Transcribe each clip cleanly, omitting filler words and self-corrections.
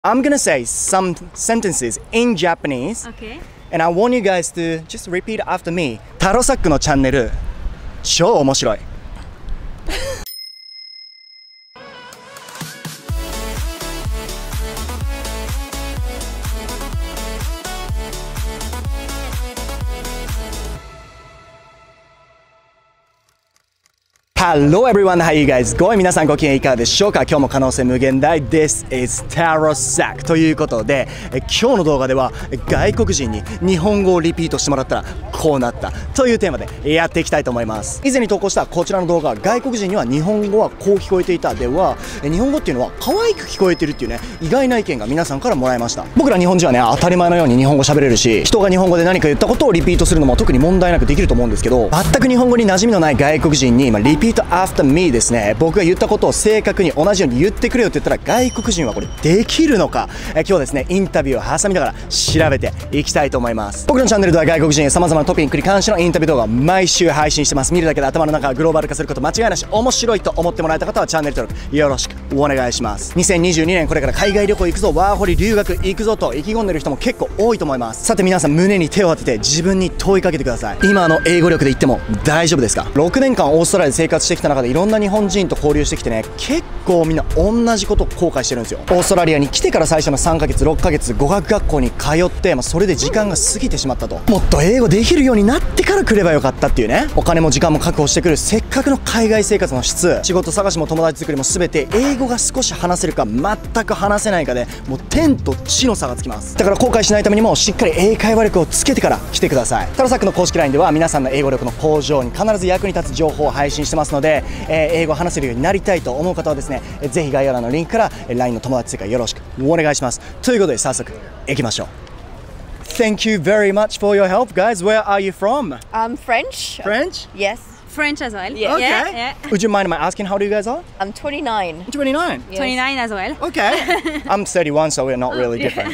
I'm gonna say some sentences in Japanese, Okay. and I want you guys to just repeat after me. タロサックのチャンネル、超面白い。Hello everyone, how are you guys going? 皆さんご機嫌いかがでしょうか？今日も可能性無限大 This is Tarosack ということで今日の動画では外国人に日本語をリピートしてもらったらこうなったというテーマでやっていきたいと思います。以前に投稿したこちらの動画、外国人には日本語はこう聞こえていたでは日本語っていうのは可愛く聞こえてるっていうね、意外な意見が皆さんからもらいました。僕ら日本人はね、当たり前のように日本語喋れるし、人が日本語で何か言ったことをリピートするのも特に問題なくできると思うんですけど、全く日本語に馴染みのない外国人にリピート after me ですね、僕が言ったことを正確に同じように言ってくれよって言ったら外国人はこれできるのか、今日ですねインタビューを挟みながら調べていきたいと思います。僕のチャンネルでは外国人へ様々なトピックに関してのインタビュー動画を毎週配信してます。見るだけで頭の中がグローバル化すること間違いなし。面白いと思ってもらえた方はチャンネル登録よろしくお願いします。2022年これから海外旅行行くぞ、ワーホリ留学行くぞと意気込んでる人も結構多いと思います。さて皆さん、胸に手を当てて自分に問いかけてください。今の英語力で言っても大丈夫ですか？6年間オーストラリアで生活してきた中でいろんな日本人と交流してきてね、結構みんな同じことを後悔してるんですよ。オーストラリアに来てから最初の3ヶ月6ヶ月語学学校に通って、それで時間が過ぎてしまったと。もっと英語できるようになってから来ればよかったっていうね。お金も時間も確保してくるせっかくの海外生活の質、仕事探しも友達作りも全て英語が少し話せるか全く話せないかでもう天と地の差がつきます。だから後悔しないためにもしっかり英会話力をつけてから来てください。タロサックの公式 LINE では皆さんの英語力の向上に必ず役に立つ情報を配信してますので、英語を話せるようになりたいと思う方はですね、ぜひ概要欄のリンクから LINE の友達追加よろしくお願いします。ということで早速行きましょう。Thank you very much for your help, guys. Where are you from? French. French? Yes. French as well. Yeah. Okay. Yeah. Would you mind my asking how old you guys are? I'm 29. 29. Yes. 29 as well. Okay. I'm 31, so we're not really different.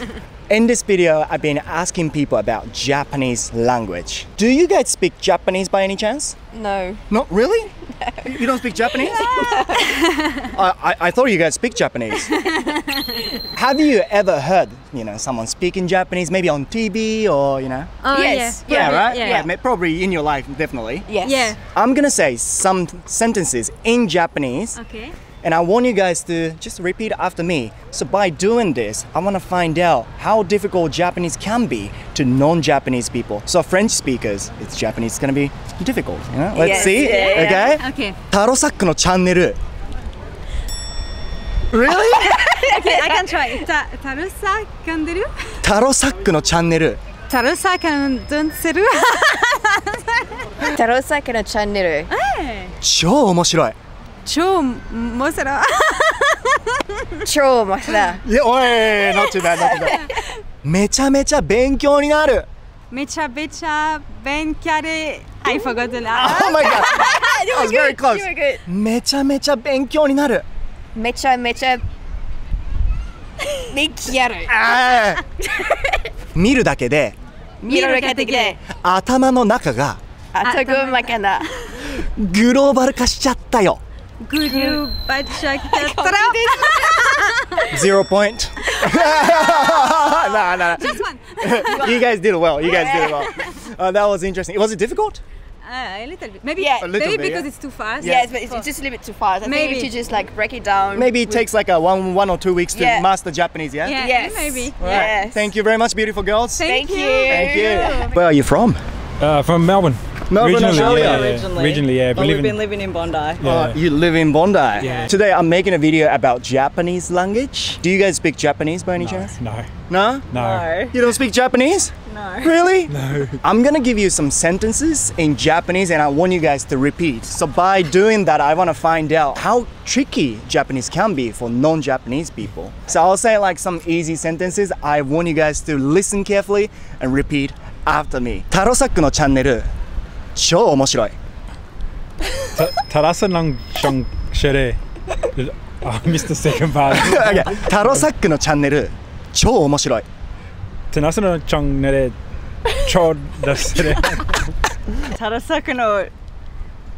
In this video, I've been asking people about Japanese language. Do you guys speak Japanese by any chance? No. Not really? No. You don't speak Japanese? I thought you guys speak Japanese. Have you ever heard, someone speaking Japanese, maybe on TV or, Oh, Yes. Yeah. Yeah, right? Yeah. Probably in your life, definitely. Yes. Yeah. I'm gonna say some sentences in Japanese. Okay. And I want you guys to just repeat after me. So by doing this, I want to find out how difficult Japanese can be to non-Japanese people. So French speakers, it's Japanese, it's going to be difficult. Let's Yes, see. yeah, Okay? Okay. タロサックのチャンネル。Really? Okay, I can try. Tarusa kanderu? タロサックのチャンネル。 Tarusa kanderu? Tarosack no channel. 超面白い。 超面白い。 超面白い。 いや、おい、not too bad, not too bad. めちゃめちゃ勉強になる。 めちゃめちゃ勉強で I forgot the Oh my god. That was very close. You were good. めちゃめちゃ勉強になる。 めちゃめちゃ勉強やる。 あー見るだけで見るだけで頭の中が頭の中がグローバル化しちゃったよ。 グルーバチャキャッタラ 0 point. Nah. Just one. You guys did well. You guys did well. That was interesting. Was it difficult? A little bit. Maybe, Yeah. A little maybe bit, because yeah. it's too fast. Yes, but it's just a little bit too fast. I think Maybe. you should just break it down. Maybe it takes like a one or 2 weeks to Yeah. master Japanese, yeah? Yeah, Yes. maybe. Right. Yes. Thank you very much, beautiful girls. Thank you. Thank you. Where are you from? From Melbourne. Melbourne, Regionally, Australia. Originally, yeah. But we've been living in Bondi. Yeah. You live in Bondi. Yeah. Today I'm making a video about Japanese language. Do you guys speak Japanese by any chance? No. No? No. You don't speak Japanese? No. Really? No. I'm gonna give you some sentences in Japanese and I want you guys to repeat. So by doing that, I want to find out how tricky Japanese can be for non-Japanese people. So I'll say like some easy sentences. I want you guys to listen carefully and repeat after me. タロサックのチャンネル、超面白い。 Tarasa ng siyang shere. I missed the second part. Okay. タロサックのチャンネル、超面白い。 Tanasa no chong nere cho da sere. Tarosaku no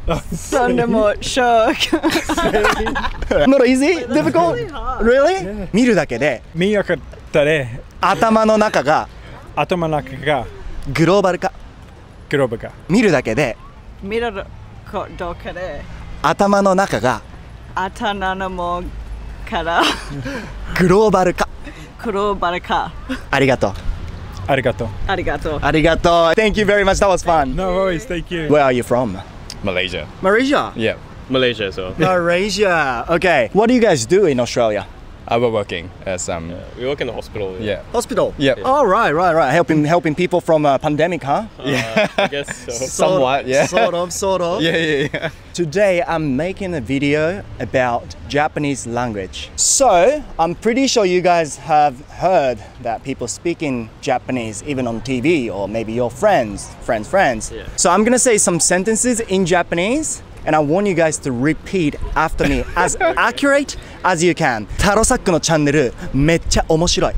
そんでもショック。 Not easy? Difficult? Really? 見るだけで見よかったで頭の中が頭の中がグローバル化。 グローバルか見るだけで見るかどうかで頭の中が頭のもからグローバル化。 グローバル化。 ありがとう。 ありがとうありがとう。 ありがとう。Thank you very much. That was fun. No worries, thank you Where are you from? Malaysia. Malaysia. Yeah, Malaysia as well. Malaysia. Okay. What do you guys do in Australia? We're working as We work in the hospital. yeah. Hospital. Yep. Oh, right. Helping people from a pandemic, huh? I guess so. Somewhat, yeah. Sort of. Yeah. Today I'm making a video about Japanese language. So I'm pretty sure you guys have heard that people speak in Japanese even on TV or maybe your friends. Yeah. So I'm gonna say some sentences in Japanese and I want you guys to repeat after me as accurate as you can. タロサックのチャンネルめっちゃ面白い。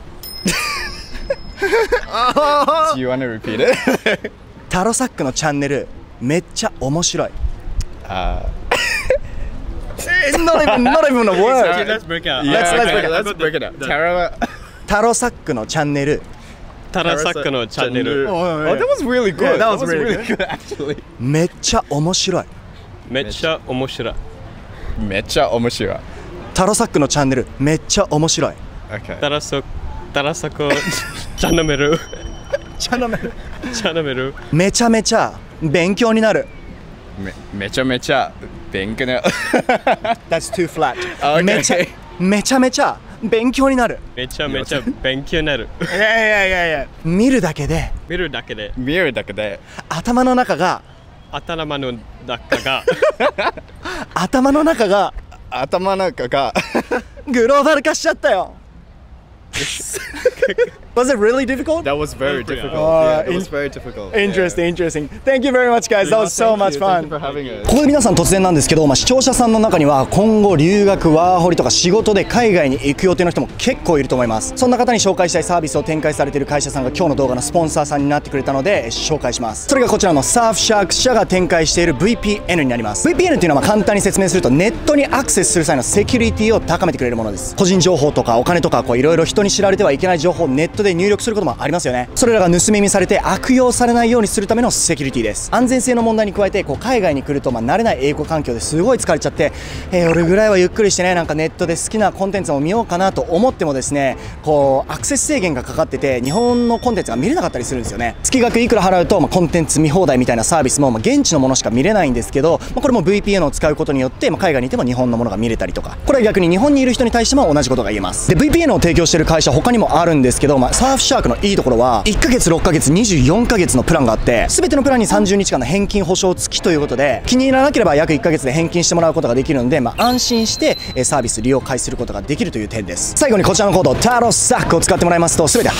Do you want to repeat it? タロサックのチャンネルめっちゃ面白い。It's not even a word. Let's break out. Let's break it up. Tara. タロサックのチャンネル。 タラサックのチャンネル。 Oh, that was really good. Yeah, that was really good actually. めっちゃ面白い。 めっちゃ面白い。 めっちゃ面白い。 タロサックのチャンネルめっちゃ面白い。 Okay. タラサコチャンネル。 チャンネル。 チャンネル。 めちゃめちゃ勉強になる。 めちゃめちゃ勉強になる。 That's too flat. Okay. めちゃめちゃ勉強になる。 めちゃめちゃ勉強になる。 Yeah. 見るだけで見るだけで見るだけで頭の中が頭の中が頭の中が頭の中がグローバル化しちゃったよ。Was it really difficult? That was very difficult. Oh, Yeah, it was very difficult. Interesting. Thank you very much, guys. That was so much Thank you fun. for having us. ここで皆さん突然なんですけど、視聴者さんの中には今後留学ワーホリとか仕事で海外に行く予定の人も結構いると思います。そんな方に紹介したいサービスを展開されている会社さんが今日の動画のスポンサーさんになってくれたので紹介します。それがこちらのサーフシャーク社が展開している VPN になります。 VPN っていうのは簡単に説明するとネットにアクセスする際のセキュリティを高めてくれるものです。個人情報とかお金とかいろいろ人に知られてはいけない情報をネットで入力することもありますよね。それらが盗み見されて悪用されないようにするためのセキュリティです。安全性の問題に加えて海外に来ると慣れない英語環境ですごい疲れちゃって、俺ぐらいはゆっくりしてね、なんかネットで好きなコンテンツを見ようかなと思ってもですね、アクセス制限がかかってて日本のコンテンツが見れなかったりするんですよね。月額いくら払うと、コンテンツ見放題みたいなサービスも、現地のものしか見れないんですけど、これも VPN を使うことによって、海外にいても日本のものが見れたりとか、これは逆に日本にいる人に対しても同じことが言えます。で VPN を提供している会社他にもあるんですけど、サーフシャークのいいところは1ヶ月6ヶ月24ヶ月のプランがあって、全てのプランに30日間の返金保証付きということで、気に入らなければ約1ヶ月で返金してもらうことができるので、安心してサービス利用開始することができるという点です。最後にこちらのコードタロサックを使ってもらいますと、全て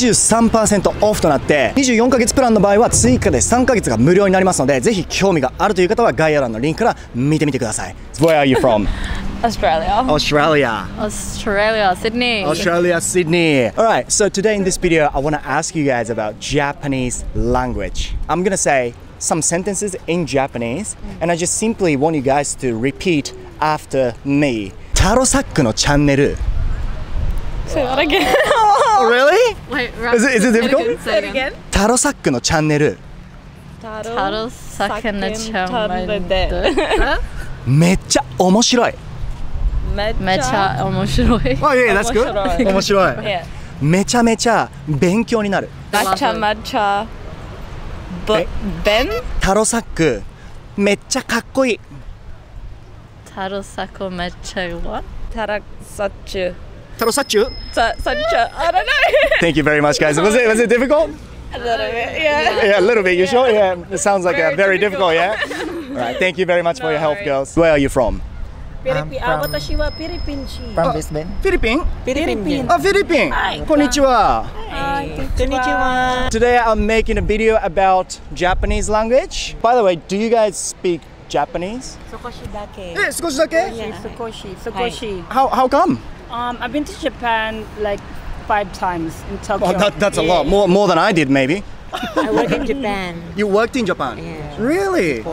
83% オフとなって、24ヶ月プランの場合は追加で3ヶ月が無料になりますので、ぜひ興味があるという方は概要欄のリンクから見てみてください。 Where are you from? Australia. Sydney. Australia, Sydney. Alright, so today in this video, I want to ask you guys about Japanese language. I'm gonna say some sentences in Japanese, and I just simply want you guys to repeat after me. タロサックのチャンネル。 Say that again. Oh, really? Wait, Is it difficult? Say it again. タロサックのチャンネル。 Taro sakana channel. めっちゃ面白い。 Mecha omoshiroi. Oh yeah, that's good. 面白い。 Yeah. めちゃめちゃ勉強になる。 Matcha. Ben? タロサックめっちゃかっこいい。 Taro sako mecha what? Tarasachu. タロサッチュ Sacha. I don't know. Thank you very much, guys. Was it difficult? A little bit, yeah. Yeah, a little bit. You sure? Yeah, it sounds like very difficult. Yeah. All right. Thank you very much for your help, girls. Where are you from? Watashi wa Philippine. From Brisbane. Philippine. Philippine. Oh, Philippine. Konnichiwa. Konnichiwa. Today I'm making a video about Japanese language. By the way, do you guys speak Japanese? 少しだけ。 少しだけ? Yeah, 少し. How come? I've been to Japan like 5 times in Tokyo. Oh, that's a lot. More than I did, maybe. I work in Japan. You worked in Japan? Yeah. Really? For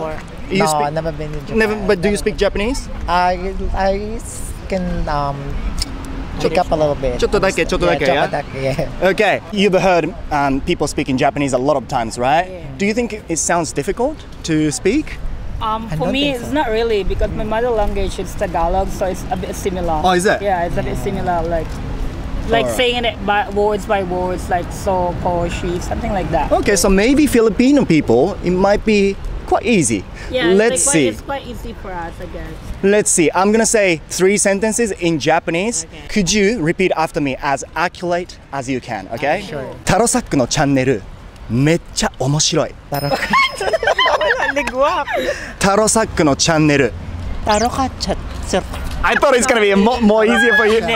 You No, speak- never been in Japan. Never, but do you speak Japanese? I can pick up a little bit. ちょっとだけ、ちょっとだけ、 Yeah, yeah? ちょっとだけ, yeah. Okay, you've heard people speaking Japanese a lot of times, right? Do you think it sounds difficult to speak? I For don't me, think it's so. not really because my mother language is Tagalog, so it's a bit similar. Oh, is it? Yeah, it's a bit similar, like Alright. saying it by words, like so, poetry, something like that. Okay, so maybe Filipino people, it might be quite easy. Yeah, Let's see. It's quite easy for us, I guess. Let's see. I'm gonna say 3 sentences in Japanese. Could you repeat after me as accurate as you can? Okay? Sure. タロサックのチャンネルめっちゃ面白い。タロサックのチャンネル。I thought it's gonna be more easier for you.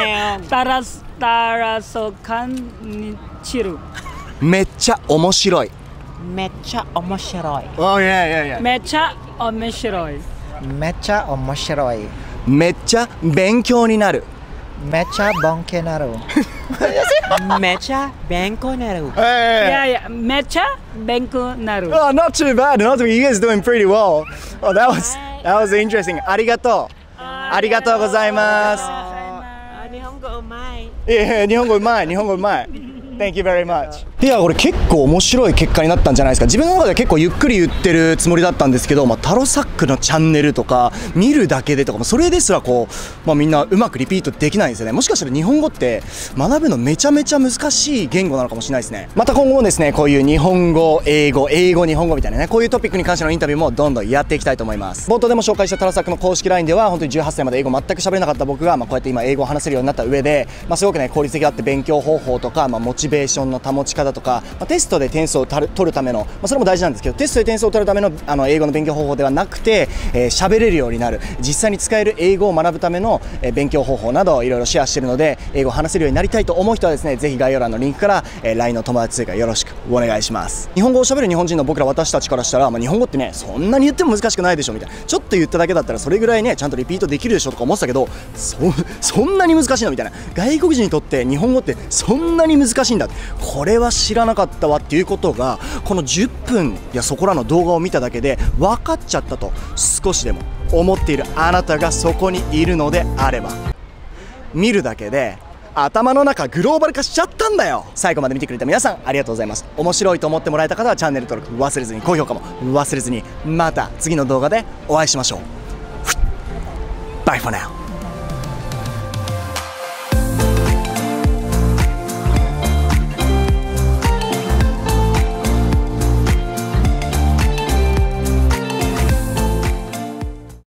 Tarasokan Chiru. めっちゃ面白い。 めっちゃ面白い。 Oh yeah. Mecha omeshiroi. めっちゃ面白い。 めっちゃ勉強になる。 めっちゃ勉強になる。めっちゃ勉強になる。 Yeah. Mecha benku naru. Oh, not too bad. Not too, you guys doing pretty well. Oh, that was interesting. ありがとう。ありがとうございます。日本語うまい。いや、日本語うまい。日本語うまい。Thank you very much. いや、これ結構面白い結果になったんじゃないですか。自分の中では結構ゆっくり言ってるつもりだったんですけど、タロサックのチャンネルとか見るだけでとか、それですらこう、みんなうまくリピートできないんですよね。もしかしたら日本語って学ぶのめちゃめちゃ難しい言語なのかもしれないですね。また今後もですね、こういう日本語、英語、日本語みたいなね、こういうトピックに関してのインタビューもどんどんやっていきたいと思います。冒頭でも紹介したタロサックの公式 LINE では、本当に18歳まで英語全く喋れなかった僕が、こうやって今英語を話せるようになった上で、すごくね、効率的だって勉強方法とか、モチベーションの保ち方とか、テストで点数を取るための、それも大事なんですけど、テストで点数を取るための英語の勉強方法ではなくて、喋れるようになる、実際に使える英語を学ぶための勉強方法などいろいろシェアしているので、英語を話せるようになりたいと思う人はですね、ぜひ概要欄のリンクから LINE の友達追加よろしくお願いします。日本語を喋る日本人の僕ら私たちからしたら、日本語ってね、そんなに言っても難しくないでしょみたいな、ちょっと言っただけだったらそれぐらいね、ちゃんとリピートできるでしょとか思ってたけど、そんなに難しいのみたいな、外国人にとって日本語ってそんなに難しいんだ、これは知らなかったわっていうことがこの10分やそこらの動画を見ただけで分かっちゃったと少しでも思っているあなたがそこにいるのであれば、見るだけで頭の中グローバル化しちゃったんだよ。最後まで見てくれた皆さんありがとうございます。面白いと思ってもらえた方はチャンネル登録忘れずに、高評価も忘れずに、また次の動画でお会いしましょう。Bye for now.